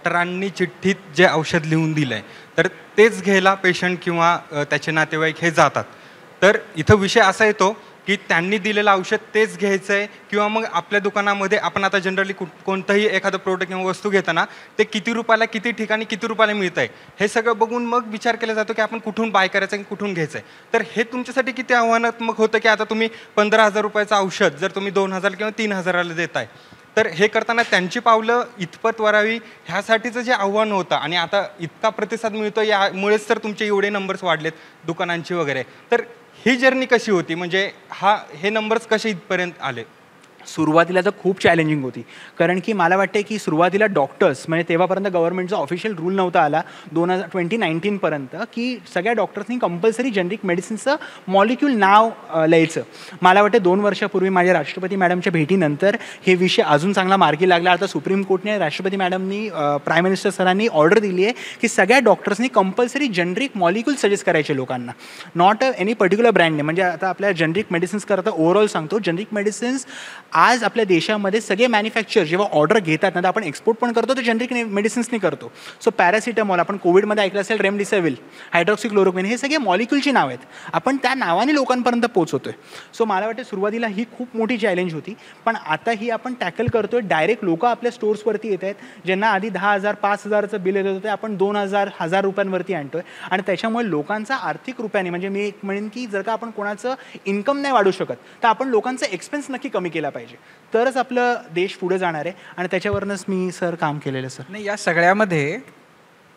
डॉक्टरांनी चिठ्ठीत जे औषध लिहून दिलं आहे तर तेच घ्यायला पेशंट किंवा त्याचे नातेवाईक हे जातात. तर इथं विषय असा येतो की त्यांनी दिलेलं औषध तेच घ्यायचं आहे किंवा मग आपल्या दुकानामध्ये आपण आता जनरली कोणतंही एखादं प्रोडक्ट किंवा वस्तू घेताना ते किती रुपयाला, किती ठिकाणी, किती रुपयाला मिळतं आहे हे सगळं बघून मग विचार केला जातो की आपण कुठून बाय करायचं आणि कुठून घ्यायचं आहे. तर हे तुमच्यासाठी किती आव्हानात्मक होतं की आता तुम्ही 15,000 रुपयाचं औषध जर तुम्ही 2,000 किंवा 3,000ला देताय, तर हे करताना त्यांची पावलं इतपत वरावी ह्यासाठीचं जे आव्हान होतं आणि आता इतका प्रतिसाद मिळतो यामुळेच तर तुमचे एवढे नंबर्स वाढलेत दुकानांची वगैरे. तर ही जर्नी कशी होती, म्हणजे हे नंबर्स कसे इथपर्यंत आले? सुरुवातीला तर खूप चॅलेंजिंग होती, कारण की मला वाटते की सुरुवातीला डॉक्टर्स म्हणजे तेव्हापर्यंत गव्हर्नमेंटचा ऑफिशियल रूल नव्हता आला 2019पर्यंत की सगळ्या डॉक्टर्सनी कंपल्सरी जेनरिक मेडिसिनचं मॉलिक्यूल नाव लिहायचं. मला वाटते 2 वर्षापूर्वी माझ्या राष्ट्रपती मॅडमच्या भेटीनंतर हे विषय अजून चांगला मार्गी लागला. आता सुप्रीम कोर्टने राष्ट्रपती मॅडमनी प्राईम मिनिस्टर सरांनी ऑर्डर दिली आहे की सगळ्या डॉक्टर्सनी कंपल्सरी जेनरिक मॉलिक्यूल सजेस्ट करायचे लोकांना, नॉट एनी पर्टिक्युलर ब्रँडने. म्हणजे आता आपल्या जेनरिक मेडिसिन्स करता ओव्हरऑल सांगतो, जेनरिक मेडिसिन्स आज आपल्या देशामध्ये सगळे मॅन्युफॅक्चर जेव्हा ऑर्डर घेतात ना, तर आपण एक्सपोर्ट पण करतो तर जेनरिक मेडिसिन्सनी करतो. सो पॅरासिटामॉल आपण कोविडमध्ये ऐकलं असेल, रेमडिसिविर, हायड्रॉक्सिक्लोरोक्विन, हे सगळे मॉलिक्यूलची नाव आहेत. आपण त्या नावाने लोकांपर्यंत पोहोचवतोय. सो मला वाटतं सुरुवातीला ही खूप मोठी चॅलेंज होती, पण आता ही आपण टॅकल करतोय. डायरेक्ट लोक आपल्या स्टोर्सवरती येत आहेत, ज्यांना आधी 10,000 5,000चं बिल येत होतं ते आपण 2,000 1000 रुपयांवरती आणतोय. आणि त्याच्यामुळे लोकांचा आर्थिक रुपयाने, म्हणजे मी एक म्हणेन की जर का आपण कोणाचं इन्कम नाही वाढू शकत तर आपण लोकांचा एक्सपेन्स नक्की कमी केला पाहिजे, तरच आपलं देश पुढे जाणार आहे. आणि त्याच्यावरनंच मी सर काम केलेलं सर. नाही, या सगळ्यामध्ये